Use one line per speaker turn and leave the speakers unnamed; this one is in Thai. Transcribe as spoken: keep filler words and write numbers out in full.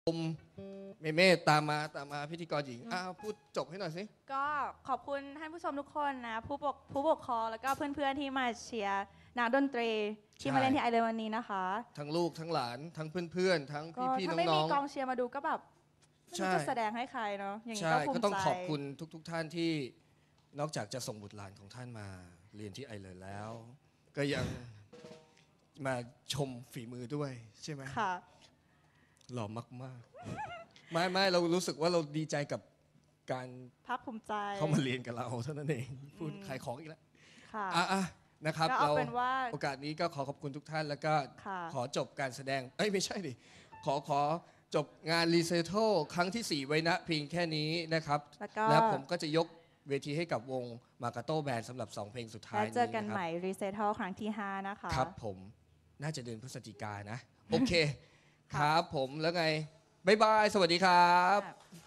มเมเม่ตามมาตามมาพิธีกรหญิงอ้าวพูดจบให้หน่อยสิ
ก็ขอบคุณท่านผู้ชมทุกคนนะผู้ปกผู้ปกครองแล้วก็เพื่อนๆที่มาเชียร์นักดนตรีที่มาเล่นที่ไอเลนวันนี้นะคะ
ทั้งลูกทั้งหลานทั้งเพื่อนๆทั้งพี่ๆน้องๆถ้าไม่มี
กองเชียร์มาดูก็แบบไม่รู้จะแสดงให้ใครเนาะอย่างนี้ก็ภูมิใจ
ก็ต้องขอบคุณทุกๆท่านที่นอกจากจะส่งบุตรหลานของท่านมาเรียนที่ไอเลนแล้ว ก็ยังมาชมฝีมือด้วยใช่ไหม
ค่ะ
หล่อมากๆไม่ไม่เรารู้สึกว่าเราดีใจกับการ
ภาคภูมิใจ
เขามาเรียนกับเราเท่านั้นเองพูดขายของอีกแล้ว
ค่ะ
อ่ะนะครับ
เรา
โอกาสนี้ก็ขอขอบคุณทุกท่านแล้วก็ขอจบการแสดงเอ้ยไม่ใช่ดิขอขอจบงานรีเซโทครั้งที่สี่ไว้ณเพียงแค่นี้นะครับแล้วผมก็จะยกเวทีให้กับวงมากาโต้แบนด์สำหรับสองเพลงสุดท้ายนี้
แล้วเจอกันใหม่รีเซโทครั้งที่ห้านะคะ
ครับผมน่าจะเดือนพฤศจิกายนนะโอเคครับผมแล้วไงบ๊ายบายสวัสดีครับ